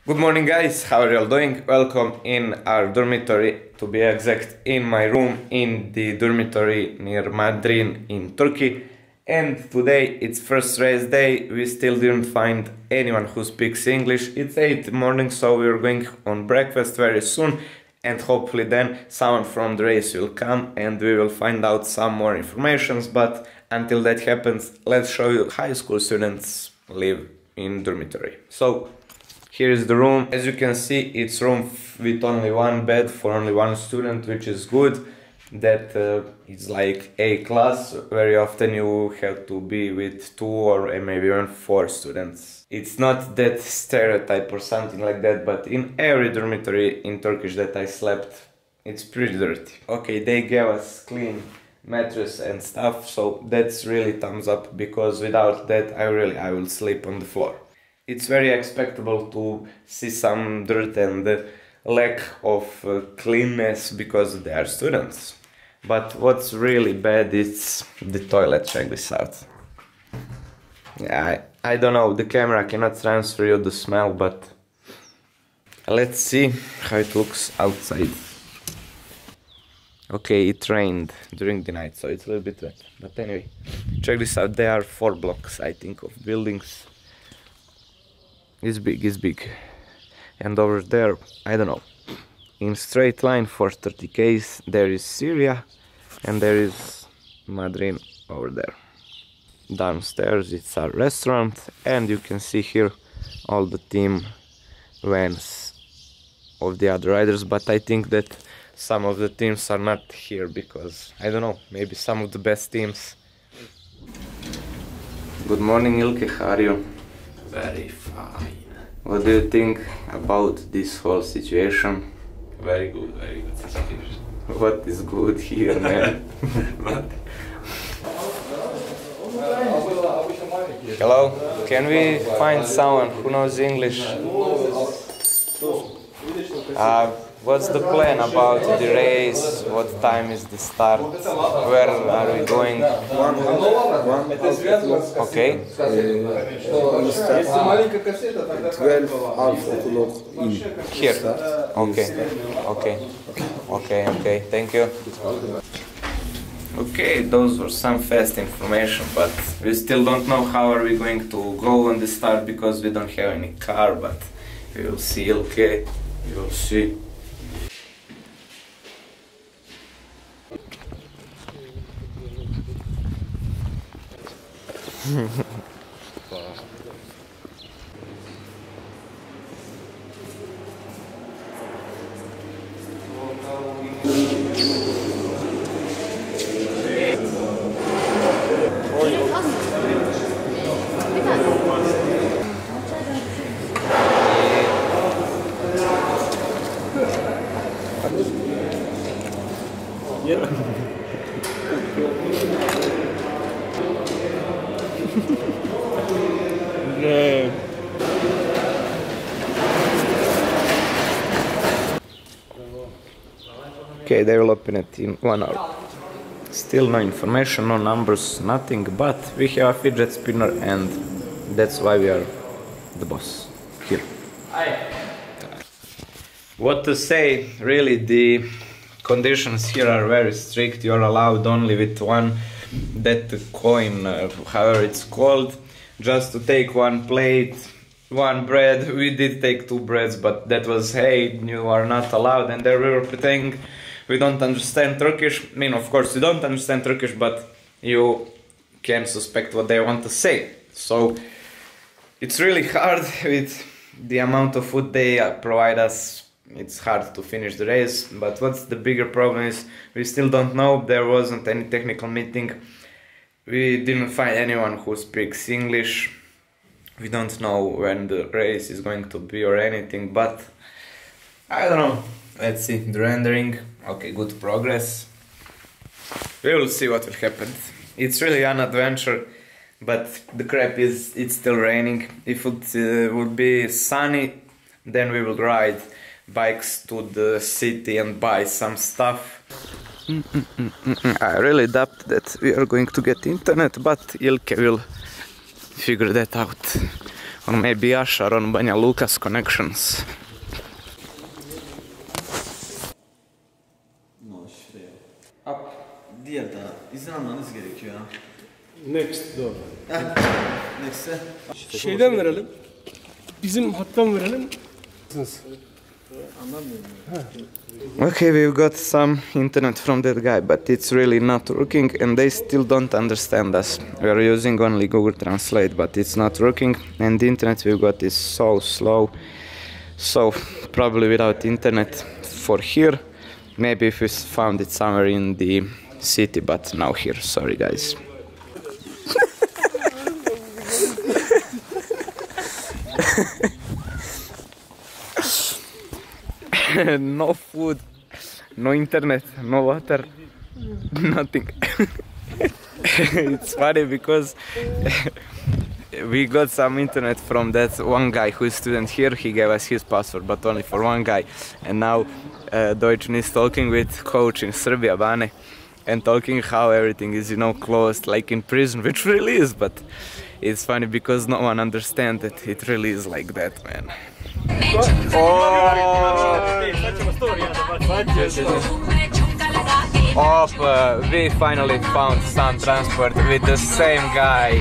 Good morning guys, how are you all doing? Welcome in our dormitory, to be exact in my room in the dormitory near Mardin in Turkey. And today it's first race day, we still didn't find anyone who speaks English. It's 8 in the morning, so we're going on breakfast very soon. And hopefully then someone from the race will come and we will find out some more informations. But until that happens, let's show you high school students live in dormitory. So here is the room. As you can see, it's room with only one bed for only one student, which is good. That is like A class. Very often you have to be with 2 or maybe even 4 students. It's not that stereotype or something like that, but in every dormitory in Turkish that I slept, it's pretty dirty. Okay, they gave us clean mattress and stuff, so that's really thumbs up, because without that I will sleep on the floor. It's very expectable to see some dirt and lack of cleanness because they are students. But what's really bad is the toilet. Check this out. Yeah, I don't know, the camera cannot transfer you the smell, but let's see how it looks outside. Okay, it rained during the night, so it's a little bit wet. But anyway, check this out. There are 4 blocks, I think, of buildings. It's big. And over there, I don't know, in straight line for 30 km there is Syria and there is Mardin over there. Downstairs it's our restaurant, and you can see here all the team vans of the other riders, but I think that some of the teams are not here because, I don't know, maybe some of the best teams. Good morning, Ilke, how are you? Very fine. What do you think about this whole situation? Very good situation. What is good here, man? Hello, can we find someone who knows English? What's the plan about the race? What time is the start? Where are we going? Okay. 12 in. Here. Okay. Thank you. Okay, those were some fast information, but we still don't know how are we going to go on the start because we don't have any car, but we will see. Okay, we will see. Okay, they will open it in 1 hour. Still no information, no numbers, nothing, but we have a fidget spinner and that's why we are the boss here. What to say, really, the conditions here are very strict. You're allowed only with that coin, however it's called, just to take 1 plate, 1 bread. We did take 2 breads, but that was, hey, you are not allowed, and there we were pretending we don't understand Turkish. I mean, of course you don't understand Turkish, but you can suspect what they want to say. So it's really hard with the amount of food they provide us. It's hard to finish the race, but what's the bigger problem is we still don't know. There wasn't any technical meeting. We didn't find anyone who speaks English. We don't know when the race is going to be or anything, but I don't know. Let's see the rendering. Okay, good progress. We will see what will happen. It's really an adventure, but the crap is it's still raining. If it would be sunny, then we will ride bikes to the city and buy some stuff. I really doubt that we are going to get internet, but Ilke will figure that out. Or maybe Ashar on Banja Luka's connections. Diğer daha izin almanız gerekiyor ha. Next doğru. Neyse. Şeyden verelim. Bizim hattan verelim. Okay, we've got some internet from that guy, but it's really not working and they still don't understand us. We are using only Google Translate, but it's not working and the internet we've got is so slow. So probably without internet for here. Maybe if we found it somewhere in the city, but now here. Sorry guys. No food, no internet, no water, nothing. It's funny because we got some internet from that one guy who is student here. He gave us his password, but only for one guy. And now Deutschen is talking with coach in Serbia, Bane, and talking how everything is, you know, closed, like in prison, which really is, but it's funny because no one understands that it really is like that, man. We finally found some transport with the same guy.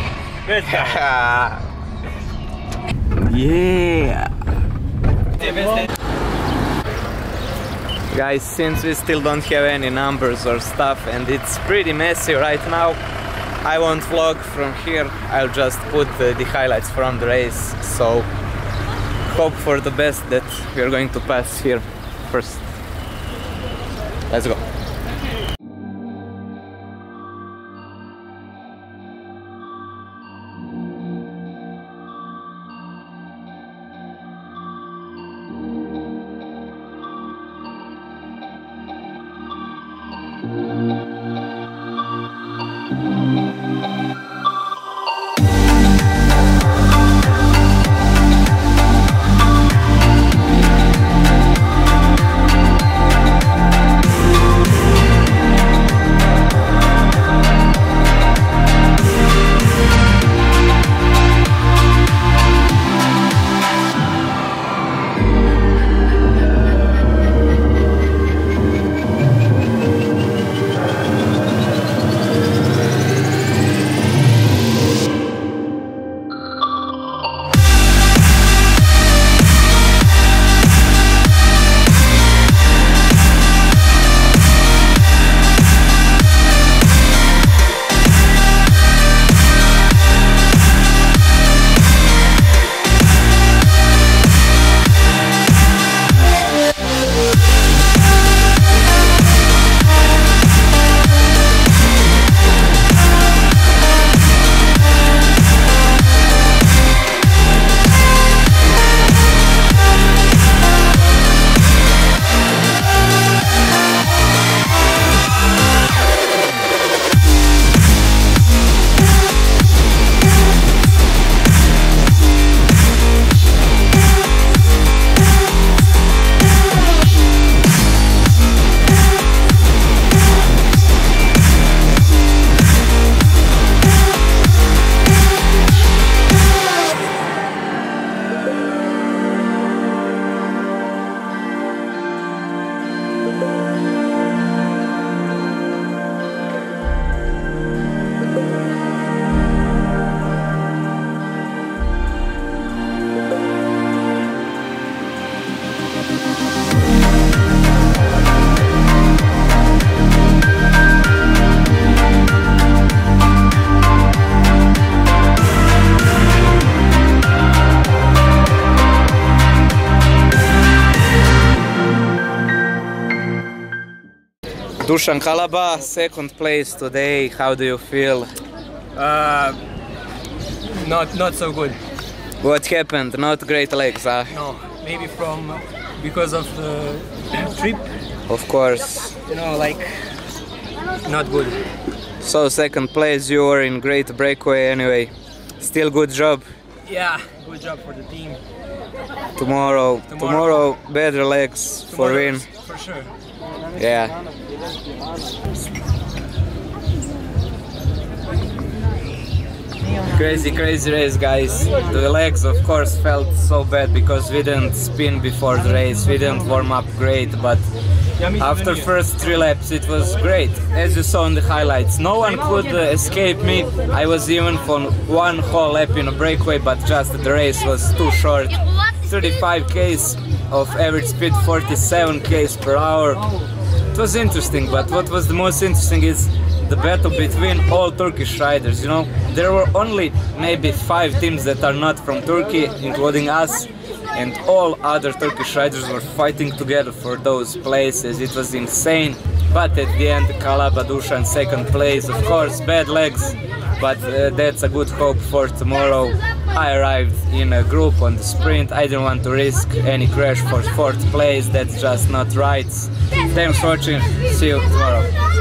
Yeah. Guys, since we still don't have any numbers or stuff and it's pretty messy right now, I won't vlog from here. I'll just put the highlights from the race. So hope for the best that we are going to pass here first. Let's go. Dusan Kalaba, second place today. How do you feel? Not so good. What happened? Not great legs, huh? No, maybe because of the trip. Of course. You know, like not good. So second place, you were in great breakaway anyway. Still good job. Yeah, good job for the team. Tomorrow better legs for win. For sure. Yeah. Crazy race, guys. The legs of course felt so bad because we didn't spin before the race, we didn't warm up great, but after first 3 laps it was great. As you saw in the highlights, no one could escape me. I was even for 1 whole lap in a breakaway, but just the race was too short. 35 k's of average speed, 47 k's per hour. It was interesting, but what was the most interesting is the battle between all Turkish riders, you know. There were only maybe 5 teams that are not from Turkey, including us, and all other Turkish riders were fighting together for those places. It was insane, but at the end Kalaba Dusan second place, of course bad legs, but that's a good hope for tomorrow. I arrived in a group on the sprint, I didn't want to risk any crash for 4th place, that's just not right. Thanks for watching, see you tomorrow.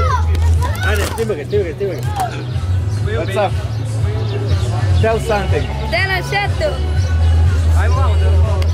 What's up? Tell something. Te lasciato. I won.